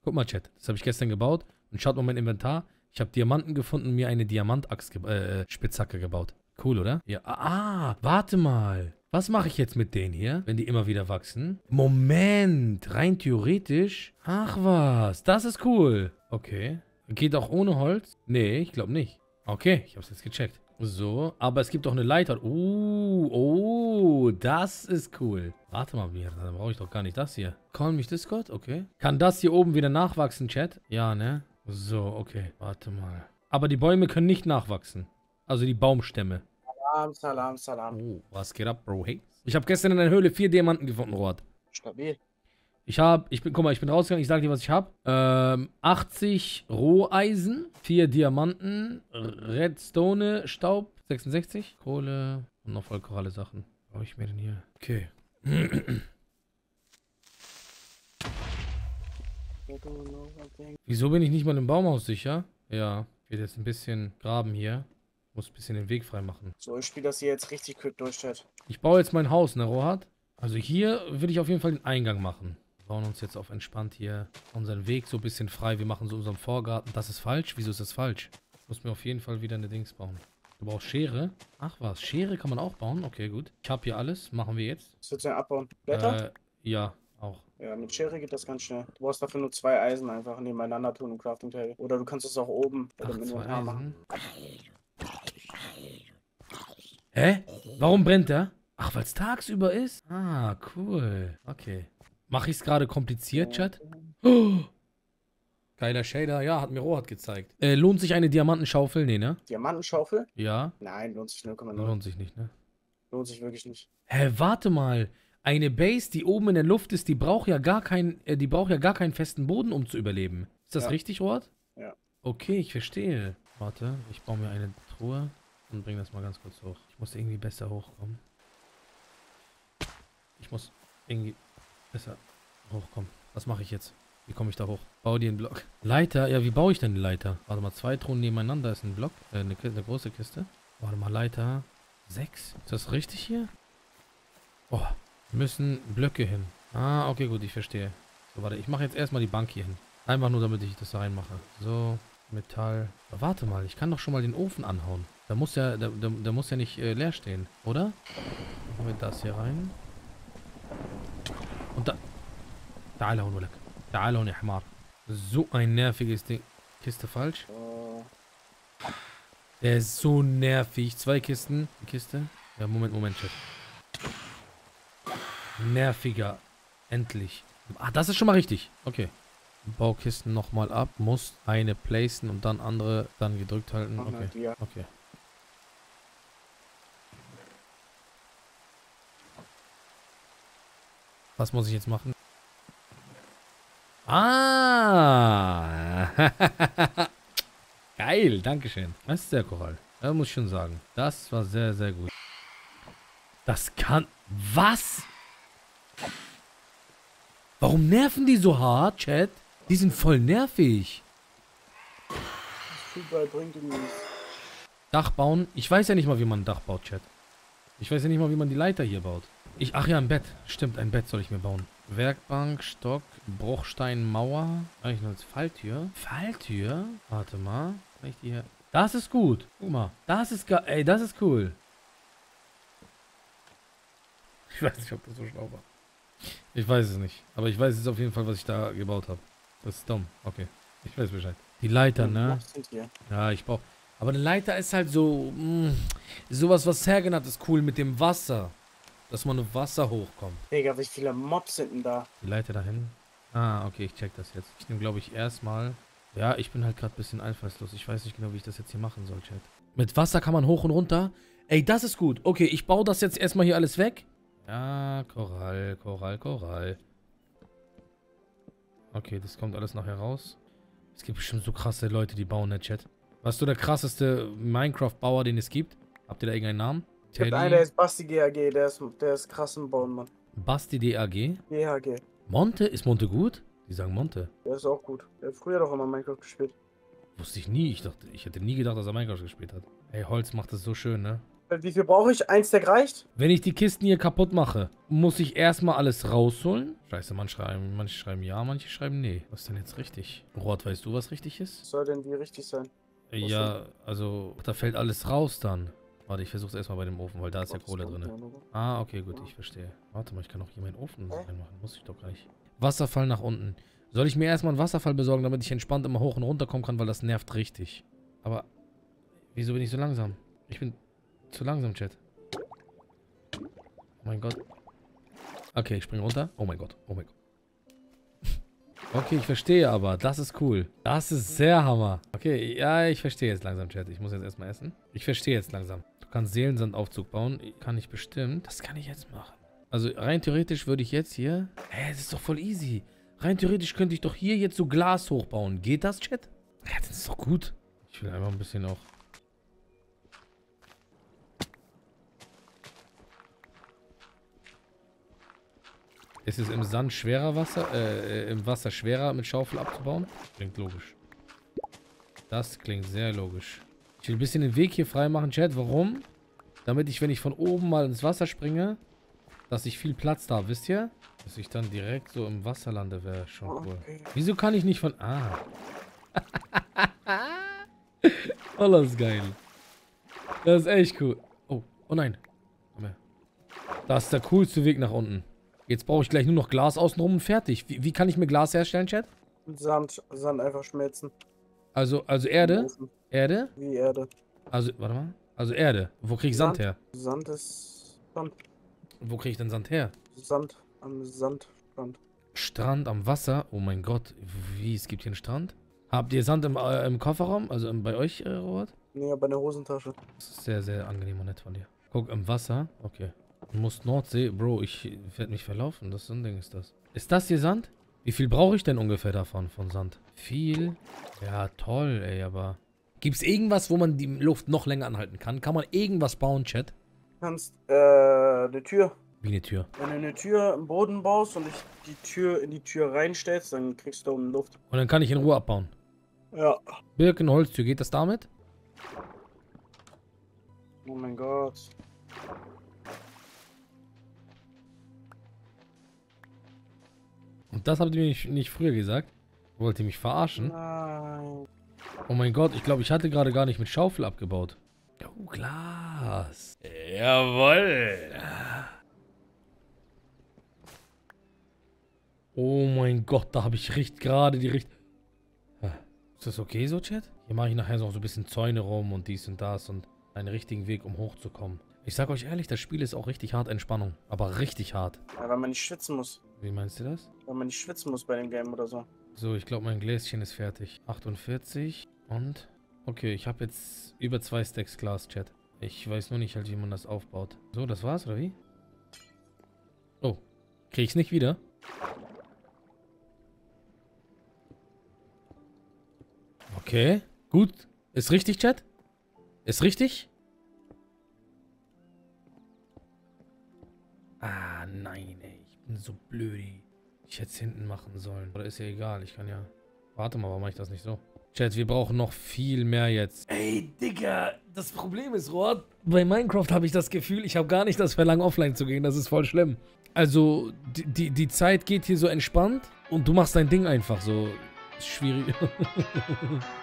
Guck mal, Chat. Das habe ich gestern gebaut. Und schaut mal mein Inventar. Ich habe Diamanten gefunden und mir eine Spitzhacke gebaut. Cool, oder? Ja. Warte mal. Was mache ich jetzt mit denen hier, wenn die immer wieder wachsen? Moment. Rein theoretisch. Ach was. Das ist cool. Okay. Geht auch ohne Holz? Nee, ich glaube nicht. Okay, ich habe es jetzt gecheckt. So, aber es gibt doch eine Leiter. Oh, das ist cool. Warte mal, dann brauche ich doch gar nicht das hier. Call mich Discord? Okay. Kann das hier oben wieder nachwachsen, Chat? Ja, ne? So, okay. Warte mal. Aber die Bäume können nicht nachwachsen. Also die Baumstämme. Salam. Oh, was geht ab, Bro? Hey. Ich habe gestern in der Höhle 4 Diamanten gefunden, Rohat. Stabil. Guck mal, ich bin rausgegangen, ich sage dir, was ich habe. 80 Roheisen, 4 Diamanten, Redstone, Staub, 66, Kohle und noch voll Koralle Sachen. Was brauche ich mir denn hier? Okay. Wieso bin ich nicht mal im Baumhaus sicher? Ja, ich werde jetzt ein bisschen graben hier. Muss ein bisschen den Weg frei machen. So, ich spiele das hier jetzt richtig quick durch, Chat. Ich baue jetzt mein Haus, ne, Rohat? Also hier will ich auf jeden Fall den Eingang machen. Wir bauen uns jetzt auf entspannt hier unseren Weg so ein bisschen frei. Wir machen so unseren Vorgarten. Das ist falsch? Wieso ist das falsch? Ich muss mir auf jeden Fall wieder eine Dings bauen. Du brauchst Schere? Ach was, Schere kann man auch bauen? Okay, gut. Ich habe hier alles. Machen wir jetzt. Was willst du denn abbauen? Blätter? Ja, auch. Ja, mit Schere geht das ganz schnell. Du brauchst dafür nur 2 Eisen einfach nebeneinander tun im Crafting Table. Oder du kannst es auch oben bei dem Inventar machen. Hä? Warum brennt der? Ach, weil es tagsüber ist? Ah, cool. Okay. Mache ich es gerade kompliziert, Chat? Oh. Geiler Shader. Ja, hat mir Rohat gezeigt. Lohnt sich eine Diamantenschaufel? Nee, ne? Diamantenschaufel? Ja. Nein, lohnt sich 0,0. Lohnt sich nicht, ne? Lohnt sich wirklich nicht. Hä, warte mal. Eine Base, die oben in der Luft ist, die braucht ja gar keinen festen Boden, um zu überleben. Ist das richtig, Rohat? Ja. Okay, ich verstehe. Warte, ich baue mir eine Truhe und bringe das mal ganz kurz hoch. Ich muss irgendwie besser hochkommen. Ich muss irgendwie besser hochkommen. Was mache ich jetzt? Wie komme ich da hoch? Bau dir einen Block. Leiter? Ja, wie baue ich denn die Leiter? Warte mal, 2 Truhen nebeneinander ist ein Block. Eine große Kiste. Warte mal, Leiter 6. Ist das richtig hier? Oh, müssen Blöcke hin. Ah, okay, gut, ich verstehe. So, warte, ich mache jetzt erstmal die Bank hier hin. Einfach nur, damit ich das da reinmache. So, Metall. Aber warte mal, ich kann doch schon mal den Ofen anhauen. Da muss ja, der muss ja nicht leer stehen, oder? Machen wir das hier rein. Und da. Ta'ala hon walak. Ta'ala hon ya Hmar. So ein nerviges Ding. Kiste falsch. Der ist so nervig. 2 Kisten. Die Kiste. Ja, Moment, Chat. Nerviger. Endlich. Ah, das ist schon mal richtig. Okay. Baukisten nochmal ab. Muss eine placen und dann andere dann gedrückt halten. Okay. Okay. Was muss ich jetzt machen? Ah! Geil, dankeschön. Das ist sehr Korall. Das muss ich schon sagen. Das war sehr, sehr gut. Das kann... Was? Warum nerven die so hart, Chat? Die sind voll nervig. Das bringt ihm nichts. Dach bauen. Ich weiß ja nicht mal, wie man ein Dach baut, Chat. Ich weiß ja nicht mal, wie man die Leiter hier baut. Ach ja, ein Bett. Stimmt, ein Bett soll ich mir bauen. Werkbank, Stock, Bruchstein, Mauer. Eigentlich nur als Falltür. Falltür? Warte mal. Kann ich die hier... Das ist gut. Guck mal. Das ist geil. Ey, das ist cool. Ich weiß nicht, ob das so schlau war. Ich weiß es nicht. Aber ich weiß jetzt auf jeden Fall, was ich da gebaut habe. Das ist dumm. Okay. Ich weiß Bescheid. Die Leiter, ne? Ja, ich brauche... Aber eine Leiter ist halt so... sowas, was Sergen hat, ist cool mit dem Wasser. Dass man auf Wasser hochkommt. Digga, wie viele Mobs sind denn da? Die Leiter dahin. Ah, okay, ich check das jetzt. Ich nehme, glaube ich, erstmal... Ja, ich bin halt gerade ein bisschen einfallslos. Ich weiß nicht genau, wie ich das jetzt hier machen soll, Chat. Mit Wasser kann man hoch und runter. Ey, das ist gut. Okay, ich baue das jetzt erstmal hier alles weg. Ja, Korall. Okay, das kommt alles nachher raus. Es gibt bestimmt so krasse Leute, die bauen, ne, Chat. Was ist so der krasseste Minecraft-Bauer, den es gibt? Habt ihr da irgendeinen Namen? Es gibt einen, der ist Basti GAG, der ist krass im Bauen, Mann. Basti DAG? GHG. Monte? Ist Monte gut? Die sagen Monte. Der ist auch gut. Der hat früher doch immer Minecraft gespielt. Wusste ich nie. Ich hätte nie gedacht, dass er Minecraft gespielt hat. Ey, Holz macht das so schön, ne? Wie viel brauche ich? 1 Stack reicht? Wenn ich die Kisten hier kaputt mache, muss ich erstmal alles rausholen? Scheiße, manche schreiben ja, manche schreiben nee. Was ist denn jetzt richtig? Rot, weißt du, was richtig ist? Was soll denn wie richtig sein? Ja, also, da fällt alles raus dann. Warte, ich versuch's erstmal bei dem Ofen, weil da ist ja Kohle drin. Ah, okay, gut, ich verstehe. Warte mal, ich kann auch hier meinen Ofen reinmachen. Muss ich doch gar nicht. Wasserfall nach unten. Soll ich mir erstmal einen Wasserfall besorgen, damit ich entspannt immer hoch und runter kommen kann, weil das nervt richtig. Aber, wieso bin ich so langsam? Ich bin zu langsam, Chat. Oh mein Gott. Okay, ich springe runter. Oh mein Gott, oh mein Gott. Okay, ich verstehe aber. Das ist cool. Das ist sehr Hammer. Okay, ja, ich verstehe jetzt langsam, Chat. Ich muss jetzt erstmal essen. Ich verstehe jetzt langsam. Du kannst Seelensandaufzug bauen. Kann ich bestimmt. Das kann ich jetzt machen. Also rein theoretisch würde ich jetzt hier... Hä, das ist doch voll easy. Rein theoretisch könnte ich doch hier jetzt so Glas hochbauen. Geht das, Chat? Ja, das ist doch gut. Ich will einfach ein bisschen auch... Ist es im Sand schwerer im Wasser schwerer mit Schaufel abzubauen? Klingt logisch. Das klingt sehr logisch. Ich will ein bisschen den Weg hier frei machen, Chat. Warum? Damit ich, wenn ich von oben mal ins Wasser springe, dass ich viel Platz da habe, wisst ihr? Dass ich dann direkt so im Wasser lande, wäre schon cool. Wieso kann ich nicht von... Ah. Oh, das ist geil. Das ist echt cool. Oh, oh nein. Komm her. Das ist der coolste Weg nach unten. Jetzt brauche ich gleich nur noch Glas außenrum und fertig. Wie kann ich mir Glas herstellen, Chat? Sand einfach schmelzen. Also Erde? Erde? Wie Erde. Also, warte mal. Also Erde. Wo kriege ich Sand her? Sand ist Sand. Wo kriege ich denn Sand her? Sand am Sandstrand. Strand am Wasser? Oh mein Gott. Wie, es gibt hier einen Strand? Habt ihr Sand im Kofferraum? Also bei euch, Robert? Nee, bei der Hosentasche. Das ist sehr, sehr angenehm und nett von dir. Guck, im Wasser. Okay. Du musst Nordsee. Bro, ich werde mich verlaufen. Das so ein Ding ist das. Ist das hier Sand? Wie viel brauche ich denn ungefähr davon, von Sand? Viel? Ja, toll, ey, aber... Gibt es irgendwas, wo man die Luft noch länger anhalten kann? Kann man irgendwas bauen, Chat? Du kannst, eine Tür. Wie eine Tür? Wenn du eine Tür im Boden baust und die Tür in die Tür reinstellst, dann kriegst du da unten Luft. Und dann kann ich in Ruhe abbauen. Ja. Birkenholztür, geht das damit? Oh mein Gott. Und das habt ihr mir nicht früher gesagt? Wollt ihr mich verarschen? Nein. Oh mein Gott, ich glaube, ich hatte gerade gar nicht mit Schaufel abgebaut. Oh, Glas. Jawoll. Oh mein Gott, da habe ich gerade die Richt... Ist das okay so, Chat? Hier mache ich nachher noch so ein bisschen Zäune rum und dies und das und einen richtigen Weg, um hochzukommen. Ich sag euch ehrlich, das Spiel ist auch richtig hart Entspannung. Aber richtig hart. Ja, weil man nicht schwitzen muss. Wie meinst du das? Weil man nicht schwitzen muss bei dem Game oder so. So, ich glaube, mein Gläschen ist fertig. 48 und... Okay, ich habe jetzt über 2 Stacks Glas, Chat. Ich weiß nur nicht halt, wie man das aufbaut. So, das war's, oder wie? Oh, krieg ich's nicht wieder? Okay, gut. Ist richtig, Chat? Ist richtig? Ah, nein, ey. Ich bin so blöd. Ich hätte es hinten machen sollen. Oder ist ja egal, ich kann ja... Warte mal, warum mache ich das nicht so? Chat, wir brauchen noch viel mehr jetzt. Ey, Digga, das Problem ist, Rod, bei Minecraft habe ich das Gefühl, ich habe gar nicht das Verlangen, offline zu gehen. Das ist voll schlimm. Also, die Zeit geht hier so entspannt und du machst dein Ding einfach so. Ist schwierig.